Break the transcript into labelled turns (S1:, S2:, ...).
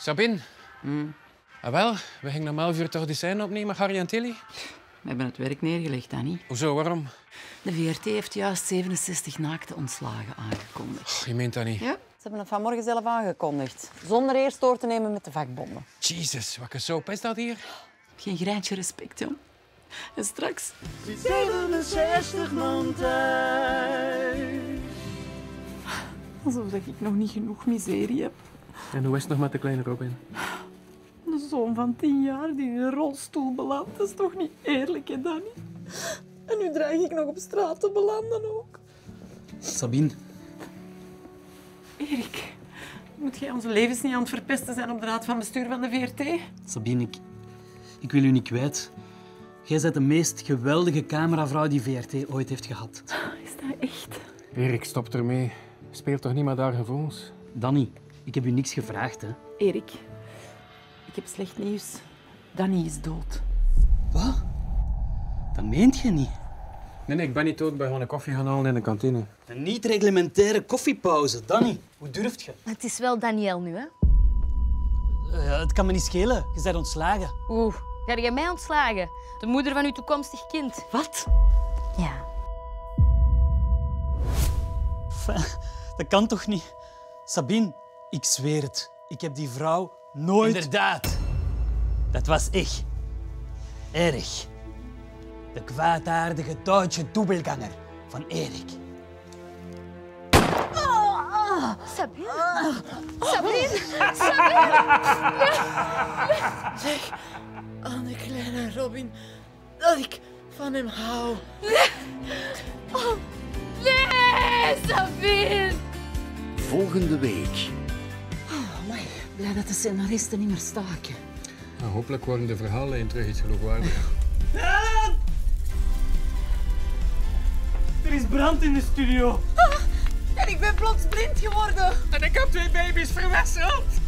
S1: Sabine. Ah, wel, we gingen om 11 uur toch de scène opnemen met Harry en Tilly?
S2: We hebben het werk neergelegd, Danny.
S1: Hoezo, waarom?
S2: De VRT heeft juist 67 naakte ontslagen aangekondigd.
S1: Je meent dat niet.
S3: Ja, ze hebben het vanmorgen zelf aangekondigd. Zonder eerst door te nemen met de vakbonden.
S1: Jezus, welke soap is dat hier?
S2: Geen greintje respect, jong. En straks...
S4: 67 man thuis.
S2: Alsof ik nog niet genoeg miserie heb.
S1: En hoe is het nog met de kleine Robin?
S2: Een zoon van 10 jaar die in een rolstoel belandt. Dat is toch niet eerlijk, hè, Danny? En nu dreig ik nog op straat te belanden ook.
S4: Sabine.
S2: Erik, moet jij onze levens niet aan het verpesten zijn op de raad van bestuur van de VRT?
S4: Sabine, ik wil u niet kwijt. Jij bent de meest geweldige cameravrouw die VRT ooit heeft gehad.
S2: Is dat echt?
S1: Erik, stop ermee. Speelt toch niet met haar gevoelens?
S4: Danny, ik heb u niks gevraagd, hè.
S2: Erik, ik heb slecht nieuws. Danny is dood.
S4: Wat? Dat meent je niet.
S1: Nee, ik ben niet dood. Ik ben gewoon een koffie gaan halen in de kantine.
S4: Een niet-reglementaire koffiepauze. Danny, hoe durft je?
S5: Het is wel Daniel nu, hè?
S4: Het kan me niet schelen. Je bent ontslagen.
S5: Oeh, ga jij mij ontslagen? De moeder van uw toekomstig kind.
S2: Wat?
S5: Ja.
S4: Dat kan toch niet? Sabine, ik zweer het. Ik heb die vrouw nooit... Inderdaad. Dat was ik. Erich. De kwaadaardige Duitse dubbelganger van Erik.
S5: Sabine? Sabine?
S2: Zeg aan de kleine Robin dat ik van hem hou.
S5: Nee, Sabine!
S6: Volgende week.
S2: Amai, blij dat de scenaristen niet meer staken.
S1: Nou, hopelijk worden de verhalen terug iets geloofwaardiger.
S4: Er is brand in de studio.
S2: En ik ben plots blind geworden.
S1: En ik heb 2 baby's verwisseld.